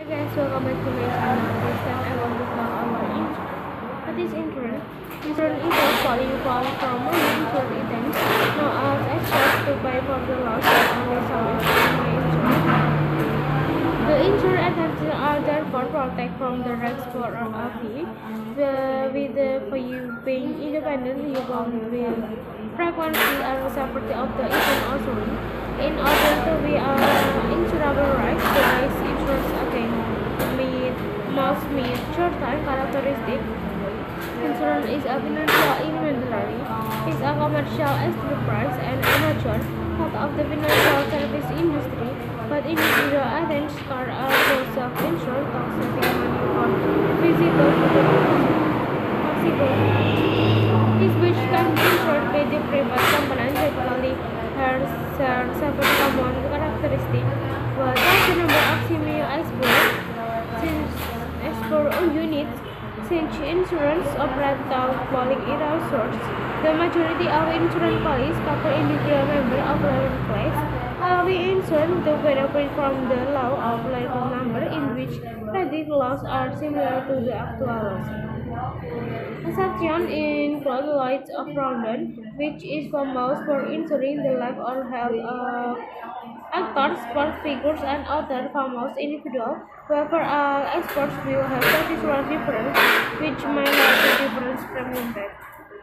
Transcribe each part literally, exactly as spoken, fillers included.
Hi guys, welcome back to my channel. This time I want to talk about insurance. What is insurance? Insurance is a qualifying from an insured event known as extras to pay for the loss of only some insurance by insurance. The insured entities are therefore protected from the risks for a fee. The, with the fee being independent, you will frequently are separate of the insurance offering. In order to be uh, insurable rights, the rights insurance again meet must meet certain characteristics. Insurance is a financial intermediary, is a commercial enterprise and a nature part of the financial service industry, but individual items are also self-insured, tax-saving money or visible to the possible. This which can be insured by the private component typically has seven common characteristics, but as the number of similar explore, since explore units, since insurance operates without falling in all sorts, the majority of insurance policies cover individual members of one class, allowing insurance to benefit from the law of large number in which credit laws are similar to the actual laws. Exceptions include Lloyd's of London, which is famous for insuring the life or health of actors, sports figures, and other famous individuals. However, all experts will have particular difference, which may lead to different premium rates.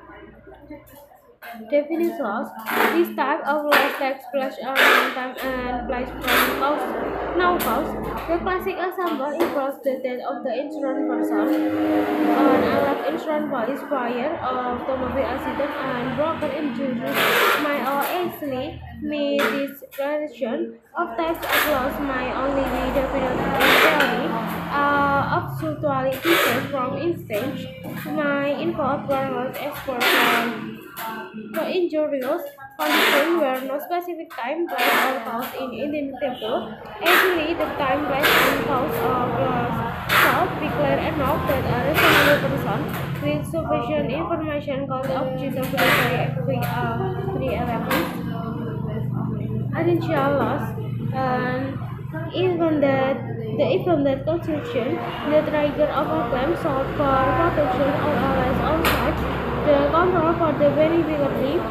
Definite loss. This type of loss takes place a long time and place from cause, no cause. The classic example involves the death of the insurance person, an life insurance policy, fire, automobile accident, and broken injuries may all easily meet this definition of types of loss may only be defined in theory. Uh, actually different from instance may involve where loss export from for injurious condition where no specific time, place, or cause is identifiable. Actually, the time, place, and cause of loss shall be clear enough that a reasonable person with sufficient information can object of very uh, three elements. Essential loss and even that the even that constitution the trigger of a claim sought for protection or allies on such the control for the beneficiary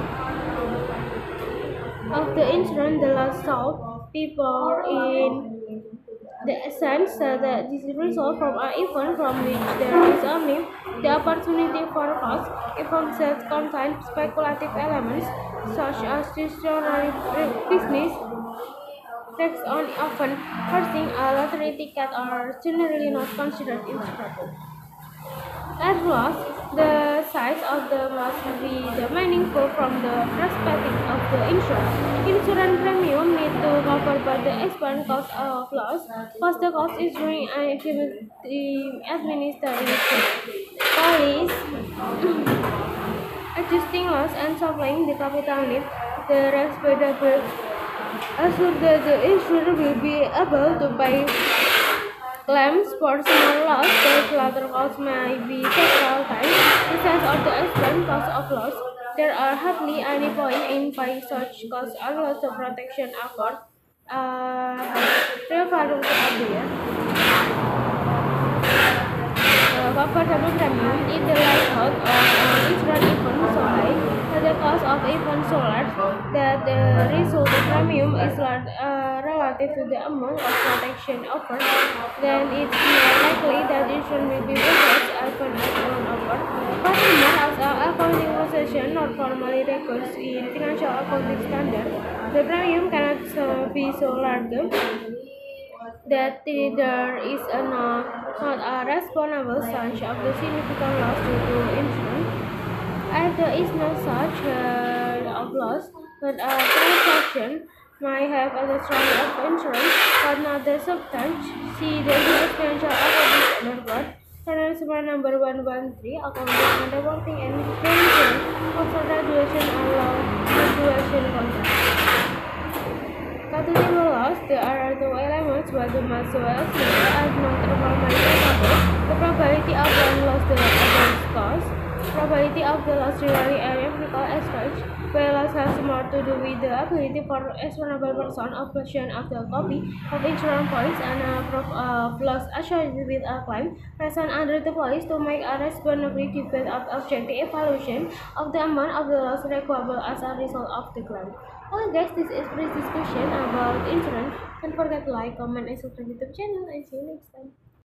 of the insurance the last sought people in the essence uh, that this result from an event from which there is only the opportunity for cost events that contain speculative elements such as stationary business tax on often purchasing a lottery ticket are generally not considered insurable. At last, the size of the must be the meaningful from the perspective of the insurer. Insurance premium need to cover by the expense cost of loss, cost the cost insuring and administrative police, adjusting loss and supplying the capital need, the respectable assure that the insurer will be able to pay claims for small loss. The latter cost may be several times the size of the expense cost of loss. There are hardly any point in paying such costs unless the protection effort uh, referring to earlier. Uh, comfortable premium is the likelihood of an insurance event so high that the cost of event so large that the resulting premium is large, uh, relative to the amount of protection offered, then it's more likely that insurance will be purchased even as amount offered. Furthermore, as an accounting position not formally records in financial accounting standard, the premium cannot uh, be so large that there is a not, not a responsible such of the significant loss due to insurance. If there is no such uh, of loss, but a transaction might have a strong of insurance, but not the substance. See the financial accounting standard. Channel number one one three, accounting and reporting and insurance, also regulation allow regulation contract. Calculating loss, there are two elements, but the most well simple as non-transformable. The probability of one loss to against cost probability of the loss generally are empirical as such, whereas has more to do with the ability for a reasonable person of question of the copy of insurance policy and a proof of loss associated with a claim present under the policy to make a reasonably debate of objective evaluation of the amount of the loss recoverable as a result of the claim. Well guys, this is brief discussion about insurance. Don't forget to like, comment, and subscribe to the YouTube channel and see you next time.